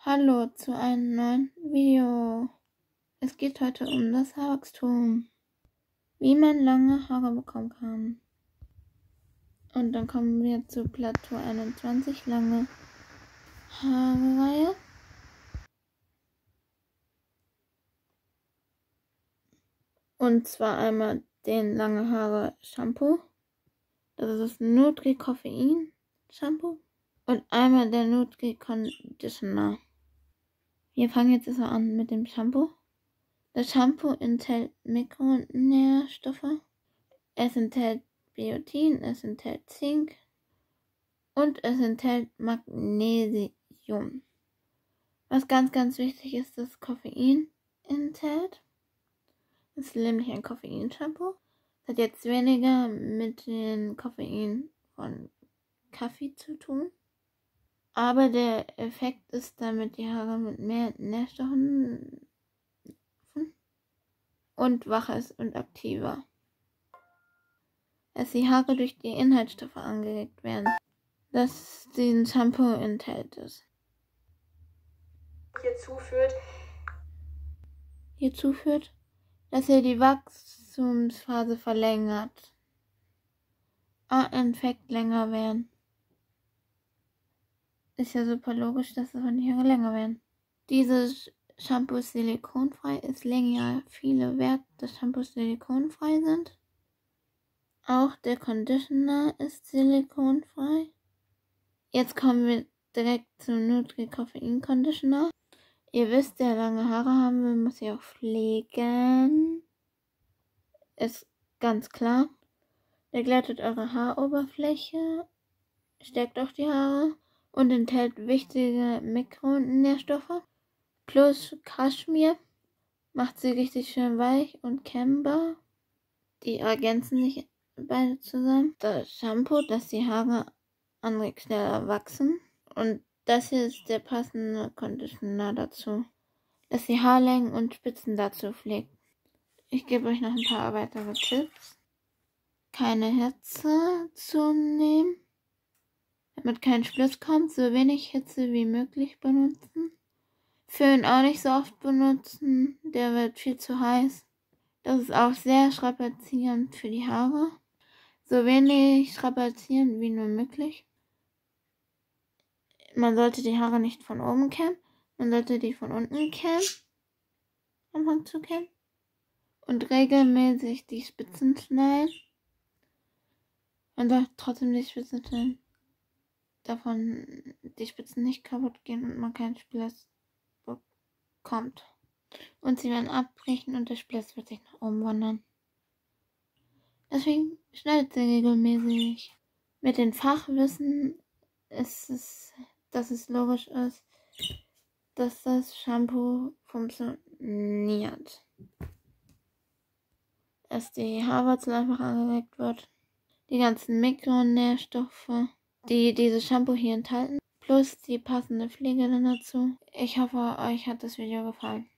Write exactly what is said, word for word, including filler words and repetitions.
Hallo zu einem neuen Video. Es geht heute um das Haarwachstum, wie man lange Haare bekommen kann. Und dann kommen wir zu Plateau einundzwanzig, lange Haare-Reihe. Und zwar einmal den lange Haare Shampoo. Das ist das Nutri-Koffein Shampoo. Und einmal der Nutri-Conditioner. Wir fangen jetzt erstmal an mit dem Shampoo. Das Shampoo enthält Mikronährstoffe. Es enthält Biotin, es enthält Zink und es enthält Magnesium. Was ganz, ganz wichtig ist, dass Koffein enthält. Es ist nämlich ein Koffein-Shampoo. Das hat jetzt weniger mit dem Koffein von Kaffee zu tun. Aber der Effekt ist damit die Haare mit mehr Nährstoffen und wacher ist und aktiver. Dass die Haare durch die Inhaltsstoffe angeregt werden, das den Shampoo enthält es. Hierzu führt, Hierzu führt, dass er die Wachstumsphase verlängert. Effekt länger werden. Ist ja super logisch, dass die Haare länger werden. Dieses Shampoo ist silikonfrei, ist länger viele Werte des Shampoos silikonfrei sind. Auch der Conditioner ist silikonfrei. Jetzt kommen wir direkt zum Nutri-Koffein Conditioner. Ihr wisst, der lange Haare haben will, muss sie auch pflegen. Ist ganz klar. Der glättet eure Haaroberfläche, stärkt auch die Haare und enthält wichtige Mikronährstoffe. Plus Kaschmir macht sie richtig schön weich und kämmbar. Die ergänzen sich beide zusammen. Das Shampoo, das die Haare anregt, schneller wachsen. Und das hier ist der passende Conditioner dazu, dass die Haarlängen und Spitzen dazu pflegt. Ich gebe euch noch ein paar weitere Tipps. Keine Hitze zu nehmen, damit kein Spliss kommt. So wenig Hitze wie möglich benutzen. Föhn auch nicht so oft benutzen, der wird viel zu heiß. Das ist auch sehr strapazierend für die Haare. So wenig strapazieren wie nur möglich. Man sollte die Haare nicht von oben kämmen, man sollte die von unten kämmen, anfangen zu kämmen. Und regelmäßig die Spitzen schneiden. Man sollte trotzdem die Spitzen schneiden, davon die Spitzen nicht kaputt gehen und man keinen Spliss bekommt. Und sie werden abbrechen und der Spliss wird sich nach oben wandern. Deswegen schneidet sie regelmäßig. Mit dem Fachwissen ist es, dass es logisch ist, dass das Shampoo funktioniert. Dass die Haarwurzel einfach angeregt wird. Die ganzen Mikronährstoffe, die dieses Shampoo hier enthalten, plus die passende Pflege dann dazu. Ich hoffe, euch hat das Video gefallen.